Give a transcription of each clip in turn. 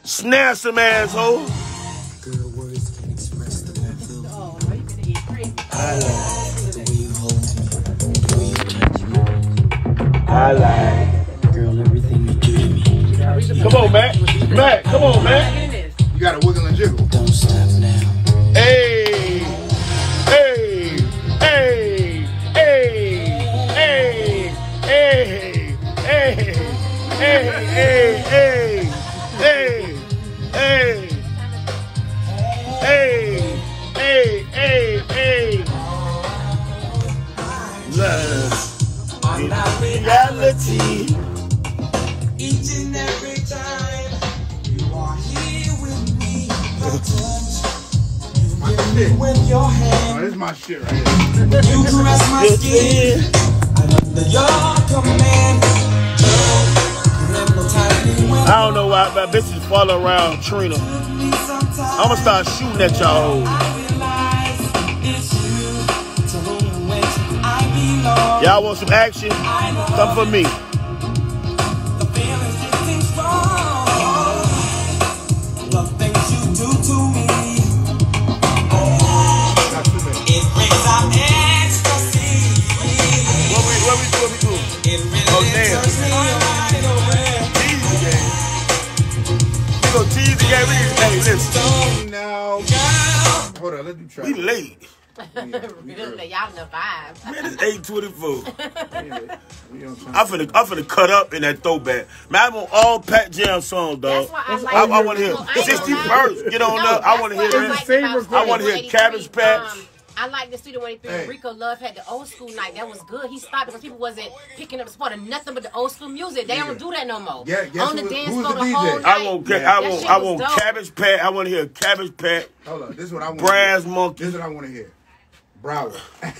Snare some asshole. Good words can express the way I feel. Oh, no, you better get crazy. I like the way you hold me, the way you touch me. I like. Girl, everything you do to me. Come on, Mac. Mac, come on, Mac. You gotta wiggle and jiggle. Don't stop now. Hey. Hey. Hey. Hey. Hey. Hey. Hey. Hey. Hey. Hey. Hey. Hey. Hey. Hey. Hey. Hey. Love. On that Reality. each and every time you are here with me. The touch you give me with your Oh, hand. this is my shit right here. You caress my skin. I'm under your command. You hypnotize me when I don't know why my bitches follow around Trina. I'm gonna start shooting at y'all. Y'all want some action? Come for me. What we doing? Oh damn. Tease the game. You gonna tease the game? Hey, listen. No. Hold on, let's do try. We late. Really, y'all in the vibe. Man, it's 8:24. We on time. I'm finna cut up in that throwback. Man, I'm on all Pat Jam songs, dog. That's why I like I want to hear No, I ain't 60 gonna lie. First. Get on No, up. I want to hear that's what that. I liked about I wanna hear Studio Cabbage 83. Patch. I like the Studio 83. Hey. Rico Love had the old school night. That was good. He stopped because people wasn't picking up the spot of nothing but the old school music. They don't do that no more. Yeah, guess on the dance who's floor the the DJ? whole night. I want Cabbage Patch. I want to hear Cabbage Patch. Hold on, this is what I want. Brass Monkey. This is what I want to hear. Broward.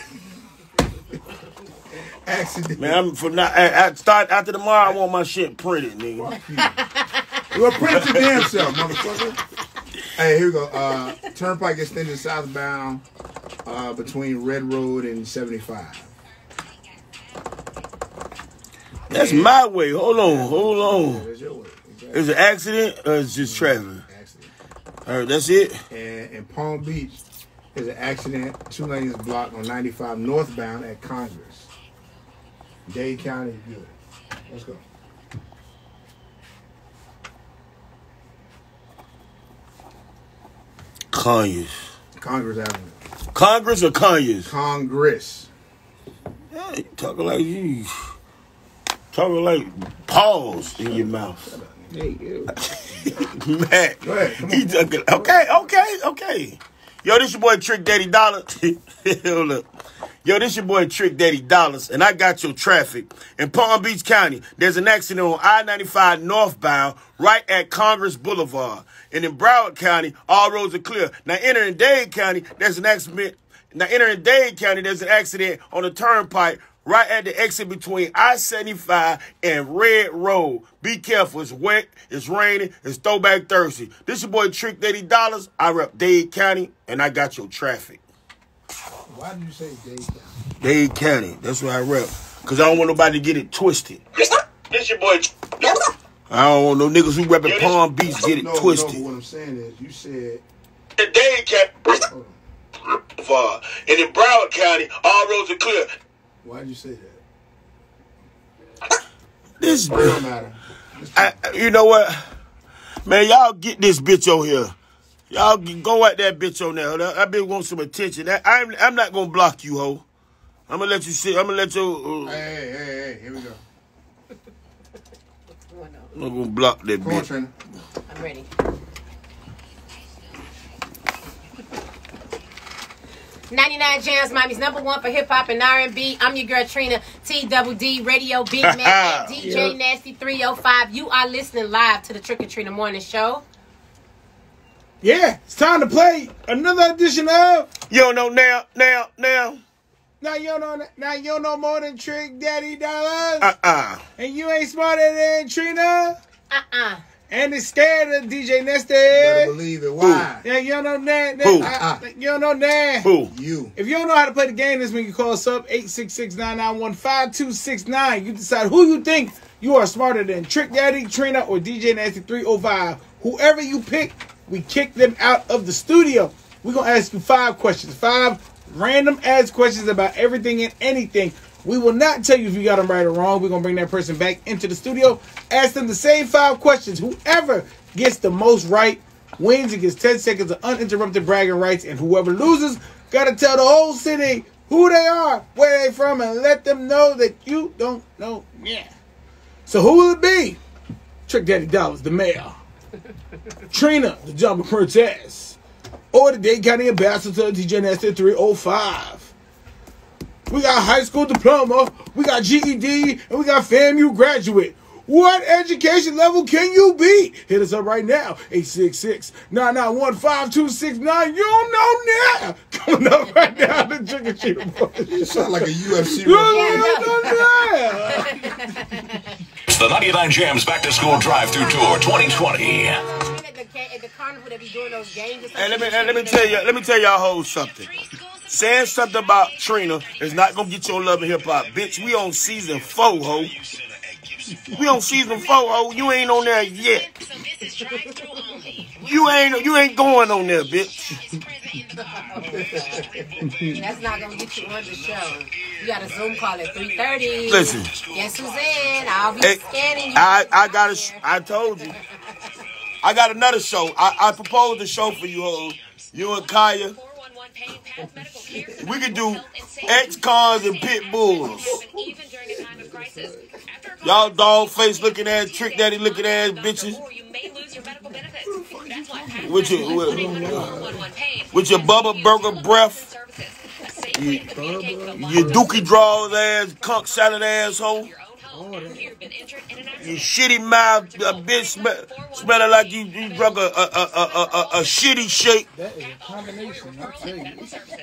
Accident. Man, I'm for now. I start after tomorrow. I want my shit printed, nigga. Well, print your damn self, motherfucker. Hey, here we go. Turnpike extended southbound between Red Road and 75. That's my way. Hold on. Yeah, that's your way. Exactly. Is it an accident or is it just traffic? Accident. All right, that's it. And in Palm Beach, there's an accident. 2 lanes blocked on 95 northbound at Congress. Dade County, good. Let's go. Conyers. Congress Avenue. Congress or Conyers? Congress. Yeah, you talking like pause in your mouth. Hey, you. Matt. Go ahead. Come on. He took it. Okay. Yo, this your boy Trick Daddy Dollar. Hold up. Yo, this your boy Trick Daddy Dollars, and I got your traffic. In Palm Beach County, there's an accident on I-95 northbound right at Congress Boulevard. And in Broward County, all roads are clear. Now, entering Dade County, there's an accident. There's an accident on the turnpike right at the exit between I-75 and Red Road. Be careful. It's wet. It's raining. It's Throwback Thursday. This your boy Trick Daddy Dollars. I rep Dade County, and I got your traffic. Why did you say Dade County? Dade County. That's where I rep. Because I don't want nobody to get it twisted. This your boy. I don't want no niggas who repping Palm Beach get it twisted. No, what I'm saying is, you said... The Dade County. And in Broward County, all roads are clear. Why did you say that? This It don't matter. you know what? Man, y'all get this bitch on here. Y'all go at that bitch on there. That bitch wants some attention. I'm not going to block you, ho. I'm going to let you sit. I'm going to let you... Hey, here we go. I'm not going to block that Come on, bitch. Trina. I'm ready. '99 Jams, Miami's #1 for hip hop and R&B. I'm your girl Trina, TDD Radio Big Man, and DJ Nasty 305. You are listening live to the Trick or Trina Morning Show. Yeah, it's time to play another edition of. You don't know now. Now you don't know more than Trick Daddy Dollars. And you ain't smarter than Trina. And it's scared of DJ Nasty. Better believe it. Why? Yeah, you don't know that. Who? You don't know that. Who? You. If you don't know how to play the game, this when you call us up 866-991-5269. You decide who you think you are smarter than Trick Daddy, Trina, or DJ Nasty 305 Whoever you pick, we kick them out of the studio. We're going to ask you 5 questions. 5 random ass questions about everything and anything. We will not tell you if you got them right or wrong. We're going to bring that person back into the studio. Ask them the same 5 questions. Whoever gets the most right wins and gets 10 seconds of uninterrupted bragging rights. And whoever loses got to tell the whole city who they are, where they from, and let them know that you don't know. Yeah. So who will it be? Trick Daddy Dollars, the mayor. Trina, the Jumbo Princess. Or the Dade County Ambassador, DJ Nasty 305. We got high school diploma, we got GED, and we got FAMU graduate. What education level can you beat? Hit us up right now. 866-991-5269. You don't know now. Coming up right now, the Trick or Treat Report. You sound like a UFC You reporter. don't know now. It's the 99 Jams Back to School Drive-Thru Tour 2020. At the carnival, they be doing those games. Hey, let me tell y'all hoes something. Saying something about Trina is not gonna get your love in hip hop, bitch. We on season 4, ho. We on season 4, ho. You ain't on there yet. You ain't going on there, bitch. That's not gonna get you on the show. You got a Zoom call at 3:30. Listen. Guess who's in? I'll be scanning you. I told you. I got another show. I proposed a show for you, ho. You and Kaya. We could do ex-cons and pit bulls. Y'all dog face looking ass, trick daddy looking ass bitches. With your Bubba Burger breath. Your dookie draws ass, cuck salad asshole. You shitty mouth, a bitch smelling like you drunk a shitty shake. That is a combination, I'll tell you.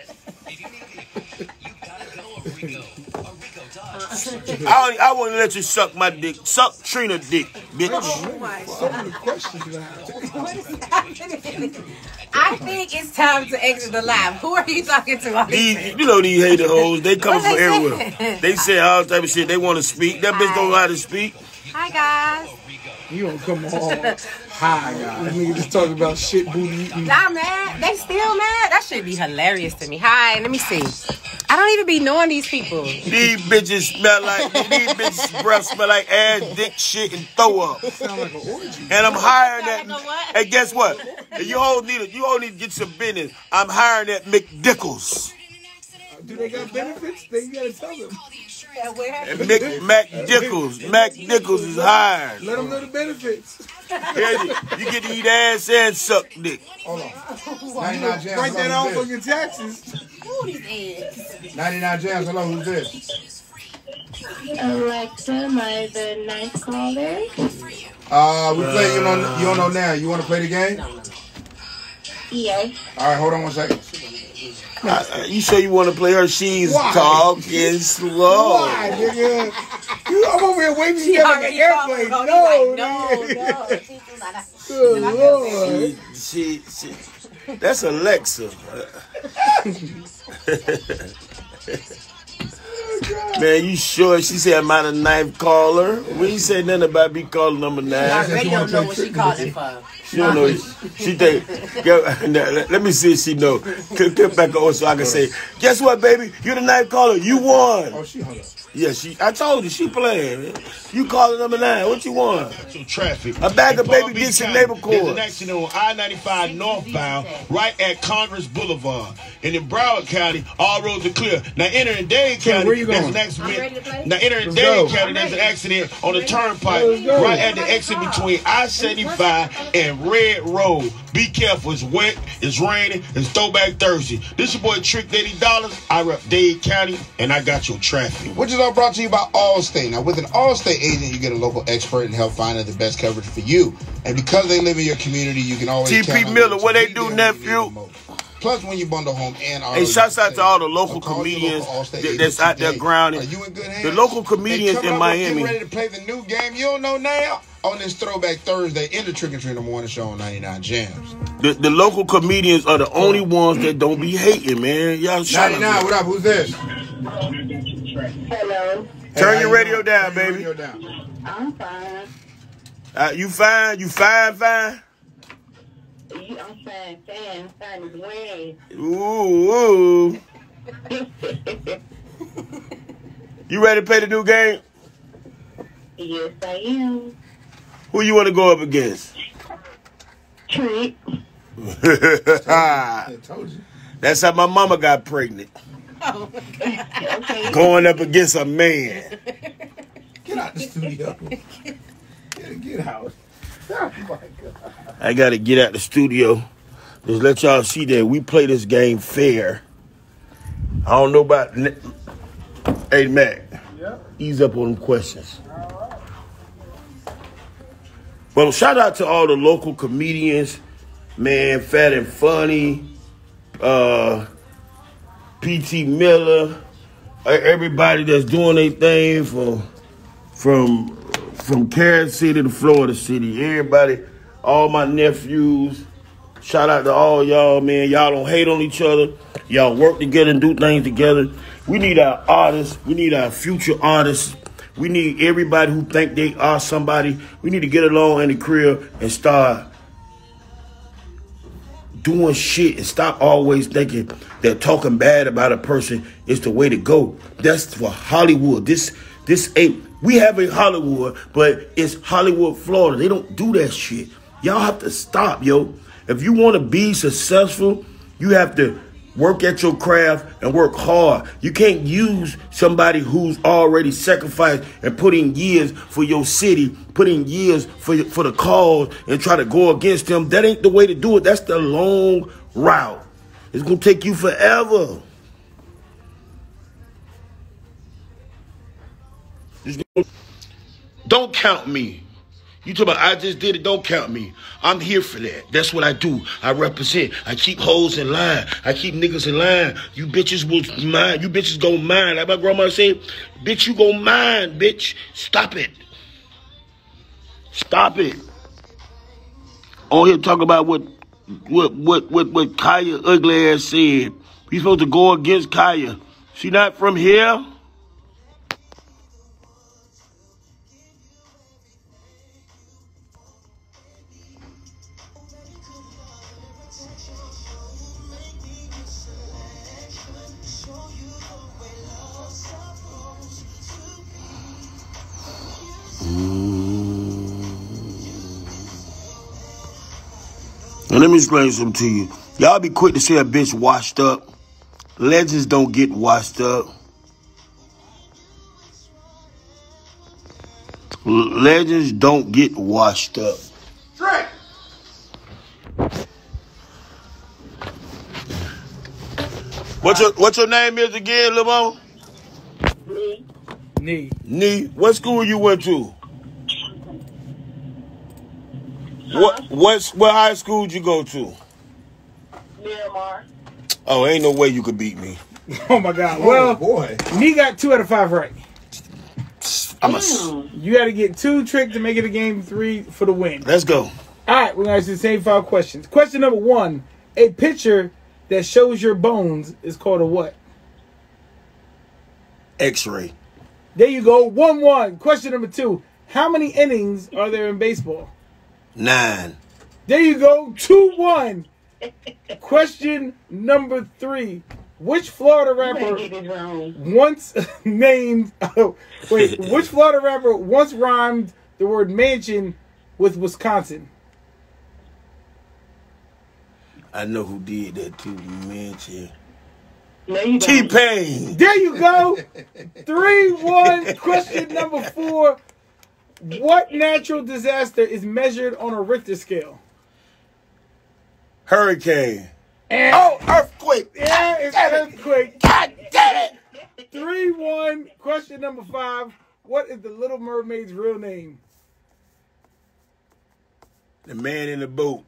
I wouldn't let you suck my dick. Suck Trina dick, bitch. Some of the questions you have. What is happening? I think it's time to exit the live. Who are you talking to? These hater hoes, they coming What from they everywhere. say? They say all type of shit. They want to speak. That bitch don't know how to speak. Hi, guys. You don't come on. Hi, guys. Nigga just talking about shit booty eating. Nah, man. They still mad? That should be hilarious to me. Hi, let me see. I don't even be knowing these people. These bitches breath smell like ass, dick, shit, and throw up. Sound like an orgy. And I'm hiring Sound that. like a what? Hey, guess what? You all need to get some business. I'm hiring that McDickles. Do they got benefits? They gotta tell them. And Mac Nichols is hired. Let them know the benefits. Yeah, you get to eat ass and suck dick. Hold on. 99 Jams. Write that hello, off who's on your taxes. Who these eggs? this? 99 Jams. Hello, who's this? Alexa, am I the ninth caller? We play. You don't know now. You want to play the game? Yes. All right, hold on 1 second. You sure you want to play her? She's Why? talking slow. Why, nigga? I'm over here waiting to She get like an already airplane. called. No, No. Good Lord. She, that's Alexa. Man, you sure? She said I'm not a ninth caller. We ain't said nothing about me calling number 9. I already don't know what she calling for. She don't know. She think. Let me see if she know. Get back on so I can say, guess what, baby? You the ninth caller. You won. Oh, she hung up. Yeah, I told you, she playing. You calling number 9. What you want? Some traffic. A bag of In Palm baby Beach gets in County, neighbor There's court. an accident on I-95 northbound, right at Congress Boulevard. And in Broward County, all roads are clear. Now entering Dade County, where you there's going? an accident. I'm ready to play. Now entering Let's Dade go. County, there's an accident on the turnpike, go. right at the exit between I-75 and Red Road. Be careful, it's wet, it's raining, it's Throwback Thursday. This your boy Trick Daddy Dollars. I rep Dade County, and I got your traffic. Which is all brought to you by Allstate. Now, with an Allstate agent, you get a local expert and help find the best coverage for you. And because they live in your community, you can always TP count on Miller, them to what they be do, there when nephew? you need them most. Plus, when you bundle home and auto, Hey, shouts out to all the or local call your comedians local Allstate that's agent out there today. grounding. Are you in good hands? The local comedians Hey, coming in up, we're Miami. getting ready to play the new game you don't know now on this Throwback Thursday in the Trick or Treat Morning Show on 99 Jams. The local comedians are the only ones that don't be hating, man. Y'all shut 99, up. what up? Who's this? Hello. Turn Hey, your how radio you doing? down, Turn your baby. radio down. I'm fine. You fine? You fine? I'm fan is winning. Ooh. You ready to play the new game? Yes, I am. Who you want to go up against? Trick. I told you. That's how my mama got pregnant. Oh, Okay. Going up against a man. Get out the studio. Get out. Oh my God. I got to get out the studio. Just let y'all see that we play this game fair. I don't know about... Hey, Mac. Yep. Ease up on them questions. Well, shout out to all the local comedians. Man, Fat and Funny. P.T. Miller. Everybody that's doing their thing from Carrot City to Florida City. Everybody, all my nephews. Shout out to all y'all, man. Y'all don't hate on each other. Y'all work together and do things together. We need our artists. We need our future artists. We need everybody who think they are somebody. We need to get along in the crib and start doing shit and stop always thinking that talking bad about a person is the way to go. That's for Hollywood. This ain't. We have a Hollywood, but it's Hollywood, Florida. They don't do that shit. Y'all have to stop, yo. If you want to be successful, you have to work at your craft and work hard. You can't use somebody who's already sacrificed and put in years for your city, put in years for the cause and try to go against them. That ain't the way to do it. That's the long route. It's going to take you forever. Don't count me. You talking about I just did it, don't count me. I'm here for that. That's what I do. I represent. I keep hoes in line. I keep niggas in line. You bitches will mind. You bitches gon' mind. Like my grandma said, bitch, you gon' mind, bitch. Stop it. Stop it. On here talking about what Kaya ugly ass said. We supposed to go against Kaya. She not from here? And let me explain something to you. Y'all be quick to say a bitch washed up. Legends don't get washed up. Legends don't get washed up. Trey. What your name is again, Lamont? Nee. What school you went to? What high school did you go to? Miramar. Oh, ain't no way you could beat me. Oh my God. Oh, Well, boy. Nee got 2 out of 5 right. Damn. You got to get 2 Trick to make it a game 3 for the win. Let's go. All right, we're going to ask you the same 5 questions. Question number 1. A picture that shows your bones is called a what? X-ray. There you go. 1-1. Question number 2. How many innings are there in baseball? 9. There you go. 2-1. Question number 3. Which Florida rapper Get it wrong. once named... which Florida rapper once rhymed the word mansion with Wisconsin? I know who did that too, mansion. No, you don't. T-Pain. There you go. 3-1. Question number 4. What natural disaster is measured on a Richter scale? Hurricane. And Earthquake. yeah, it's earthquake. God damn it. 3-1. Question number 5. What is the Little Mermaid's real name? The man in the boat.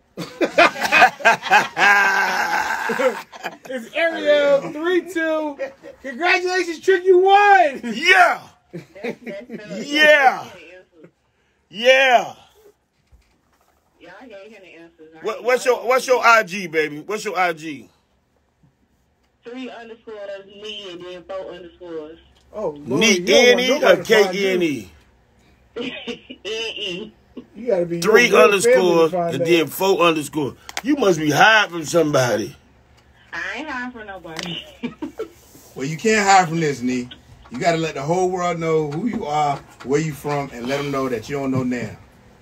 It's Ariel. 3-2. Congratulations, Trick, you won. Yeah. Yeah. Yeah. Yeah, I gave him the answers. What's your IG, baby? What's your IG? 3 underscores, me, and then 4 underscores. Oh, Lord, you don't want N-E or nobody to find you. K-N-E? N-E. You gotta be 3 your real family to underscores find and that. then 4 underscores. You must be hiding from somebody. I ain't hiding from nobody. Well, you can't hide from this, Nee. You got to let the whole world know who you are, where you from, and let them know that you don't know now.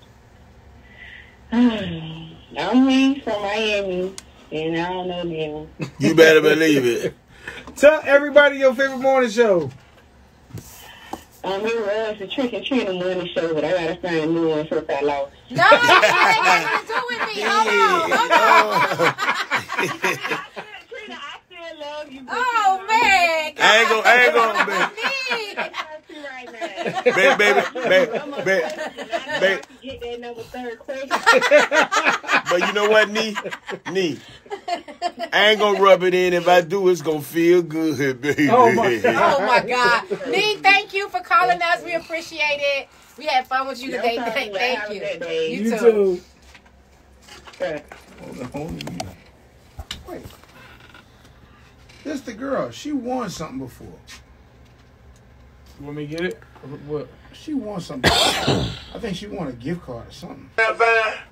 I'm me from Miami, and I don't know them. You better believe it. Tell everybody your favorite morning show. It was the Trick and Trina morning show, but I gotta find a new one first I lost. No, you ain't got nothing to do with me. Hold on. Trina, I still love you. Oh, man. I ain't gonna, baby. Get that number 3rd question. But you know what, Nee? I ain't gonna rub it in. If I do, it's gonna feel good, baby. Oh, my God. Oh, my God. Nee, thank you for calling us. We appreciate it. We had fun with you today. Thank you. You too. Hold on. Wait. This the girl. She won something before. You want me to get it? What? She won something. I think she won a gift card or something. Fine.